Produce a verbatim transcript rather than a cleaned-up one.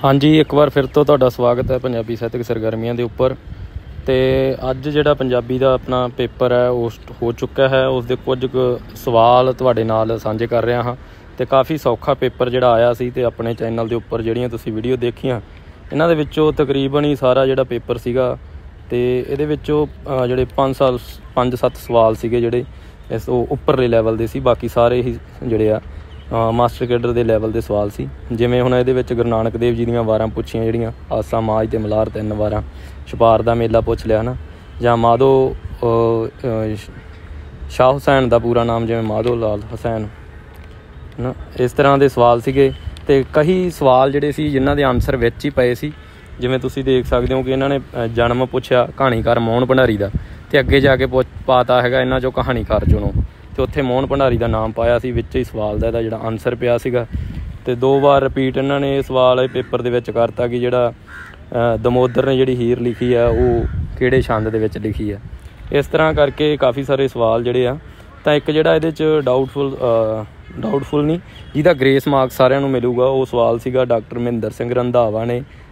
हाँ जी, एक बार फिर तो तुहाडा स्वागत है पंजाबी ਸਾਹਿਤਕ सरगर्मियां के उपर। तो अज जिहड़ा पंजाबी का अपना पेपर है उस हो चुका है, उसके कुछ कुछ सवाल तुहाडे नाल सांझे कर रहा हाँ। तो काफ़ी सौखा पेपर जिहड़ा आया सी ते अपने चैनल के उपर जिहड़ियां तुसीं वीडियो देखियां इन्हां दे विच्चों तकरीबन ही सारा जिहड़ा पेपर सीगा ते इहदे विच्चों जिहड़े पाँच साल पाँच सत्त सवाल सीगे जिहड़े इस उपरले लैवल दे सी, बाकी सारे ही जिहड़े आ मास्टर कैडर के लैवल के सवाल सी। जिवें हुण इहदे विच गुरु नानक देव जी दीयां वारां पुछियां जिहड़ियां आसा माज ते मलार तीन वारां, छपार दा मेला पुछ लिया ना, जां माधो शाह हुसैन का पूरा नाम जिवें माधो लाल हुसैन ना, इस तरह के सवाल सीगे। ते कई सवाल जिहड़े सी जिन्हां दे आंसर विच ही पए सी। जिवें तुसीं देख सकदे हो कि इन्हां ने जन्म पुछया कहानीकार मोहन भंडारी का, ते अगे जाके पुछ पाता हैगा इन्हां चों कहानीकार चुनो, तो उत्थे मोहन भंडारी का नाम पाया सी विच ही सवाल का जिहड़ा आंसर पिया सीगा। ते दो बार रिपीट इन्हां ने सवाल पेपर दे विच करता कि जिहड़ा दमोदर ने जिहड़ी हीर लिखी है वो किहड़े छंद दे विच लिखी है। इस तरह करके काफ़ी सारे सवाल जिहड़े आ तां एक जिहड़ा इहदे च डाउटफुल डाउटफुल नहीं जिहदा ग्रेस मार्क्स सारिਆਂ ਨੂੰ मिलूगा वो सवाल सीगा डॉक्टर महेंद्र सिंह रंधावा ने